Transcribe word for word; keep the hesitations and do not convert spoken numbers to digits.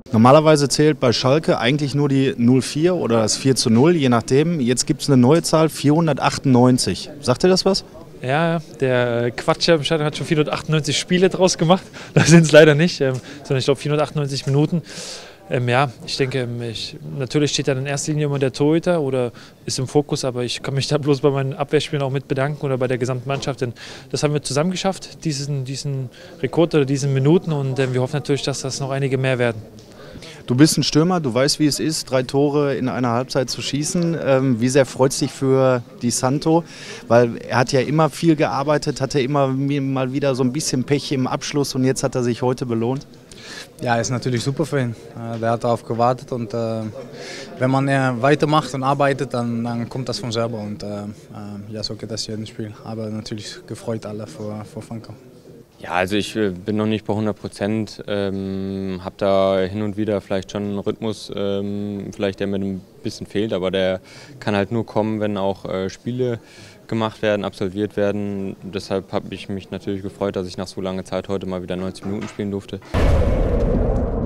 Normalerweise zählt bei Schalke eigentlich nur die null vier oder das vier zu null, je nachdem. Jetzt gibt es eine neue Zahl, vierhundertachtundneunzig. Sagt ihr das was? Ja, der Quatscher im Stadion hat schon vierhundertachtundneunzig Spiele draus gemacht. Das sind es leider nicht, ähm, sondern ich glaube vierhundertachtundneunzig Minuten. Ähm, ja, ich denke, ich, natürlich steht dann in erster Linie immer der Torhüter oder ist im Fokus, aber ich kann mich da bloß bei meinen Abwehrspielern auch mit bedanken oder bei der gesamten Mannschaft, denn das haben wir zusammen geschafft, diesen, diesen Rekord oder diesen Minuten, und ähm, wir hoffen natürlich, dass das noch einige mehr werden. Du bist ein Stürmer, du weißt, wie es ist, drei Tore in einer Halbzeit zu schießen. Ähm, wie sehr freut es dich für Di Santo? Weil er hat ja immer viel gearbeitet, hatte immer mal wieder so ein bisschen Pech im Abschluss und jetzt hat er sich heute belohnt. Ja, ist natürlich super für ihn. Der hat darauf gewartet und äh, wenn man äh, weitermacht und arbeitet, dann, dann kommt das von selber. Und äh, ja, so geht das jedes Spiel. Aber natürlich gefreut alle für, für Franco. Ja, also ich bin noch nicht bei hundert Prozent, ähm, habe da hin und wieder vielleicht schon einen Rhythmus, ähm, vielleicht der mir ein bisschen fehlt, aber der kann halt nur kommen, wenn auch äh, Spiele gemacht werden, absolviert werden. Deshalb habe ich mich natürlich gefreut, dass ich nach so langer Zeit heute mal wieder neunzig Minuten spielen durfte.